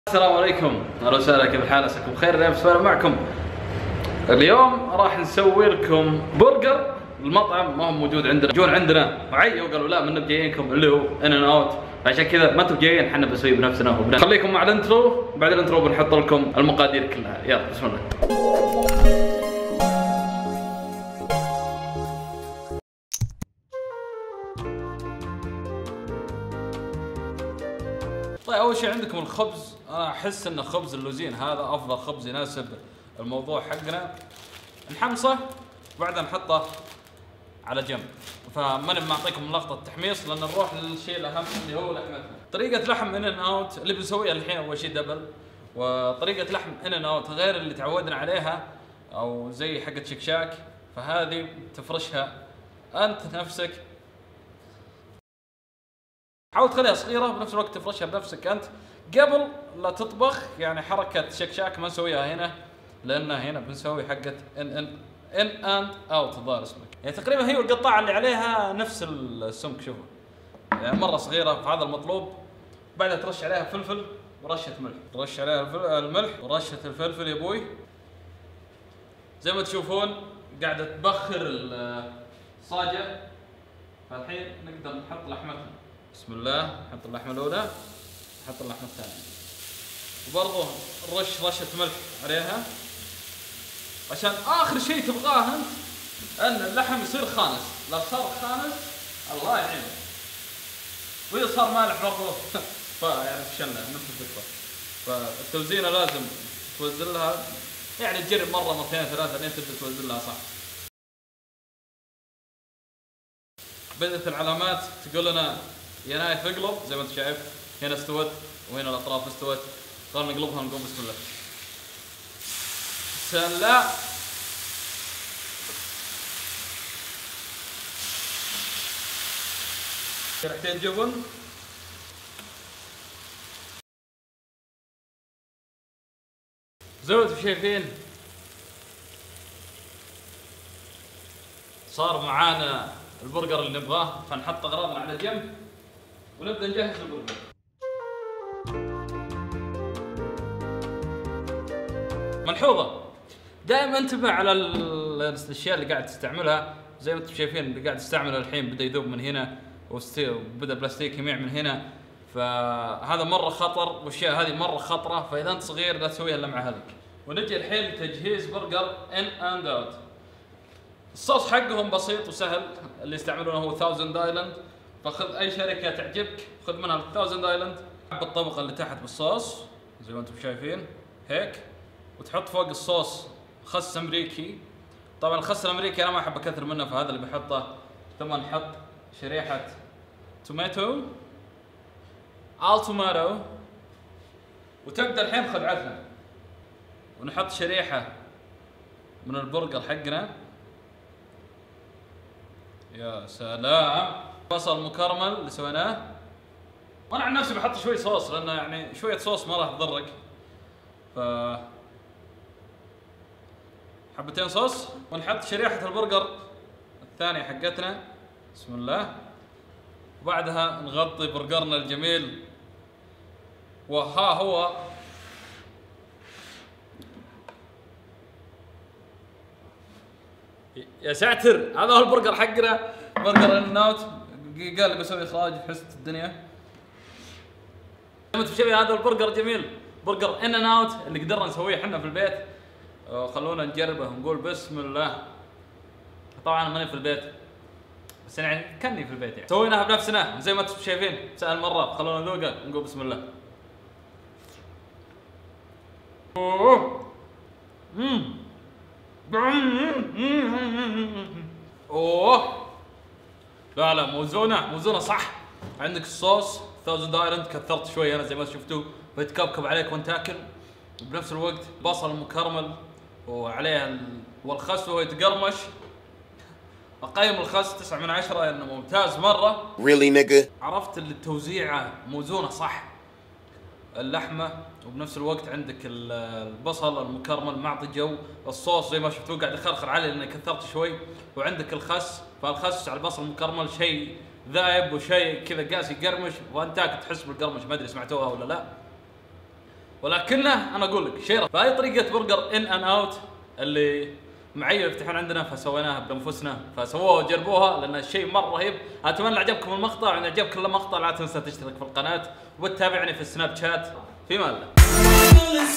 السلام عليكم، اهلا وسهلا، كيف الحال؟ عساكم بخير. لابس معكم اليوم راح نسوي لكم برجر. المطعم ما هو موجود عندنا، جون عندنا وعيوا قالوا لا من جايينكم اللي هو ان ان اوت، عشان كذا ما انتم جايين احنا بنسوي بنفسنا. خليكم مع الانترو، بعد الانترو بنحط لكم المقادير كلها. يلا بسم الله. طيب اول شيء عندكم الخبز. انا احس ان خبز اللوزين هذا افضل خبز يناسب الموضوع حقنا. نحمصه وبعدها نحطه على جنب. فماني معطيكم لقطه تحميص لان نروح للشيء الاهم اللي هو لحمتنا. طريقه لحم ان اوت اللي بنسويها الحين اول شيء دبل، وطريقه لحم ان اوت غير اللي تعودنا عليها او زي حقت شكشاك، فهذه تفرشها انت نفسك. حاول تخليها صغيره وبنفس الوقت تفرشها بنفسك انت قبل لا تطبخ. يعني حركه شكشاك ما نسويها هنا لان هنا بنسوي حقه ان اند اوت الظاهر اسمك. يعني تقريبا هي القطاعه اللي عليها نفس السمك، شوفوا يعني مره صغيره، فهذا المطلوب. بعدها ترش عليها فلفل ورشه ملح، ترش عليها الملح ورشه الفلفل يا ابوي. زي ما تشوفون قاعده تبخر الصاجه. فالحين نقدر نحط لحمتنا. بسم الله. نحط اللحمه الاولى، نحط اللحمه الثانيه، وبرضه نرش رشه ملح عليها عشان اخر شيء تبغاه انت ان اللحم يصير خانس. لا صار خانس الله يعينك، واذا صار مالح برضه فيعني فشلنا نفس الفكره. فالتوزينه لازم توزن لها، يعني تجرب مره مرتين ثلاثه لين تبدا توزن لها صح. بدأت العلامات تقول لنا يا نايف اقلب. زي ما انت شايف هنا استوت وهنا الاطراف استوت. خلينا نقلبها ونقوم بسم الله. سلا شريحتين جبن، زي ما انتم شايفين صار معانا البرجر اللي نبغاه. فنحط اغراضنا على جنب ونبدا نجهز البرجر. ملحوظه، دائما انتبه على الاشياء اللي قاعد تستعملها. زي ما انتم شايفين اللي قاعد تستعمله الحين بدا يذوب من هنا وبدا بلاستيك يميع من هنا، فهذا مره خطر. والاشياء هذه مره خطره، فاذا انت صغير لا تسويها الا مع اهلك. ونجي الحين لتجهيز برجر ان اند اوت. الصوص حقهم بسيط وسهل، اللي يستعملونه هو 1000 ايلاند. فخذ اي شركه تعجبك خذ منها 1000 ايلاند، حط الطبقه اللي تحت بالصوص زي ما انتم شايفين هيك، وتحط فوق الصوص خس امريكي. طبعا الخس الامريكي انا ما احب اكثر منه فهذا اللي بحطه. ثم نحط شريحه توماتو التوماتو، وتبدا الحين خدعتنا ونحط شريحه من البرجر حقنا. يا سلام. بصل مكرمل اللي سويناه. وانا عن نفسي بحط شوي صوص لانه يعني شويه صوص ما راح تضرك. ف حبتين صوص، ونحط شريحه البرجر الثانيه حقتنا. بسم الله. وبعدها نغطي برجرنا الجميل. وها هو يا ساتر، هذا هو البرجر حقنا، برجر ان اوت. قال لي بسوي اخراج في حسة الدنيا. زي ما انتم شايفين هذا البرجر جميل، برجر ان اوت اللي قدرنا نسويه احنا في البيت. خلونا نجربه ونقول بسم الله. طبعا انا ماني في البيت بس يعني كاني في البيت، يعني سويناها بنفسنا زي ما انتم شايفين. سهل مره، خلونا نذوقه ونقول بسم الله. اوه لا لا، موزونه صح. عندك الصوص 1000 ايلاند كثرت شوي انا زي ما شفتوا، فيتكبكب عليك وانت تاكل. وبنفس الوقت بصل مكرمل وعليه والخس وهو يتقرمش. اقيم الخس 9 من 10 لانه ممتاز مره. Really nigga. عرفت اللي التوزيعه موزونه صح. اللحمه وبنفس الوقت عندك البصل المكرمل معطي جو. الصوص زي ما شفتوا قاعد يخرخر علي لاني كثرت شوي. وعندك الخس، فالخس على البصل المكرمل شيء ذايب وشيء كذا قاس يقرمش، وانت تاكل تحس بالقرمش. ما ادري سمعتوها ولا لا. ولكنه انا اقول لك شيء فهي طريقه برجر ان ان اوت اللي معي يفتحون عندنا فسويناها بانفسنا فسووها وجربوها لان الشيء مره رهيب. اتمنى عجبكم المقطع وان عجبكم المقطع لا تنسى تشترك في القناه وتتابعني في السناب شات. في مان الله.